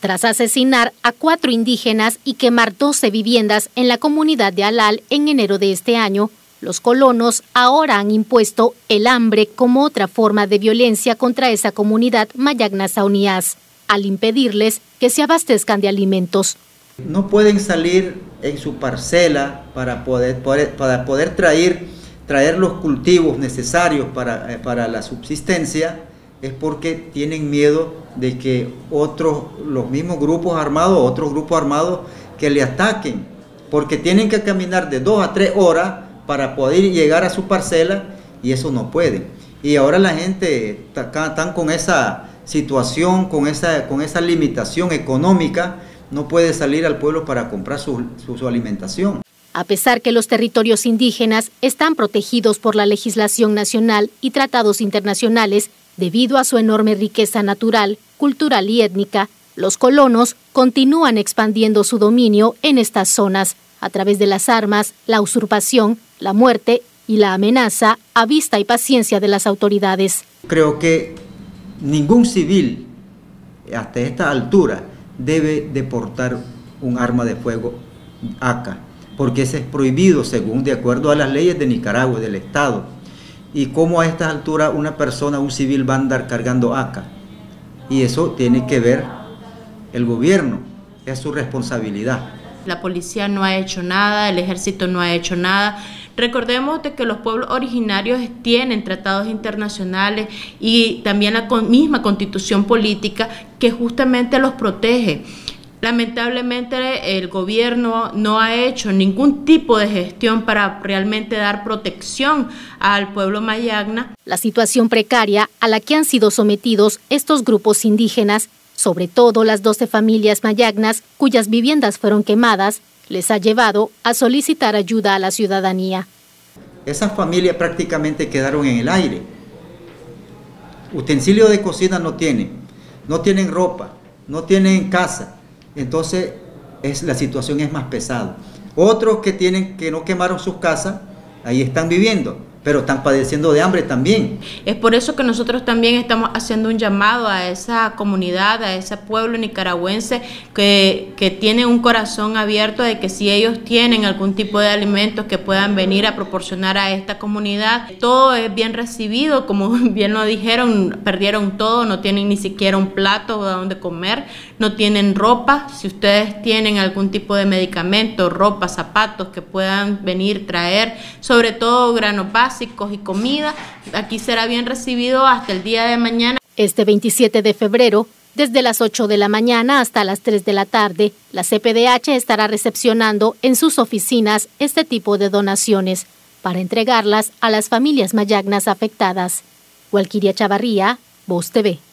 Tras asesinar a 4 indígenas y quemar 12 viviendas en la comunidad de Alal en enero de este año, los colonos ahora han impuesto el hambre como otra forma de violencia contra esa comunidad mayagna sauniás, al impedirles que se abastezcan de alimentos. No pueden salir en su parcela para poder traer los cultivos necesarios para la subsistencia, es porque tienen miedo de que los mismos grupos armados, otros grupos armados que le ataquen, porque tienen que caminar de 2 a 3 horas para poder llegar a su parcela y eso no puede. Y ahora la gente están con esa situación, con esa limitación económica, no puede salir al pueblo para comprar su alimentación. A pesar que los territorios indígenas están protegidos por la legislación nacional y tratados internacionales, debido a su enorme riqueza natural, cultural y étnica, los colonos continúan expandiendo su dominio en estas zonas a través de las armas, la usurpación, la muerte y la amenaza a vista y paciencia de las autoridades. Creo que ningún civil hasta esta altura debe de portar un arma de fuego AK, porque ese es prohibido de acuerdo a las leyes de Nicaragua, del Estado. Y cómo a estas alturas un civil va a andar cargando AK. Y eso tiene que ver el gobierno, es su responsabilidad. La policía no ha hecho nada, el ejército no ha hecho nada. Recordemos de que los pueblos originarios tienen tratados internacionales y también la misma constitución política que justamente los protege. Lamentablemente el gobierno no ha hecho ningún tipo de gestión para realmente dar protección al pueblo mayagna. La situación precaria a la que han sido sometidos estos grupos indígenas, sobre todo las 12 familias mayagnas cuyas viviendas fueron quemadas, les ha llevado a solicitar ayuda a la ciudadanía. Esas familias prácticamente quedaron en el aire. Utensilios de cocina no tienen ropa, no tienen casa. Entonces la situación es más pesada. Otros que no quemaron sus casas, ahí están viviendo, pero están padeciendo de hambre también. Es por eso que nosotros también estamos haciendo un llamado a esa comunidad, a ese pueblo nicaragüense que tiene un corazón abierto de que si ellos tienen algún tipo de alimentos que puedan venir a proporcionar a esta comunidad. Todo es bien recibido, como bien lo dijeron, perdieron todo, no tienen ni siquiera un plato donde comer, no tienen ropa. Si ustedes tienen algún tipo de medicamento, ropa, zapatos que puedan venir, traer, sobre todo granos básicos y comida, aquí será bien recibido hasta el día de mañana. Este 27 de febrero, desde las 8 de la mañana hasta las 3 de la tarde, la CPDH estará recepcionando en sus oficinas este tipo de donaciones para entregarlas a las familias mayagnas afectadas. Walquiria Chavarría, Voz TV.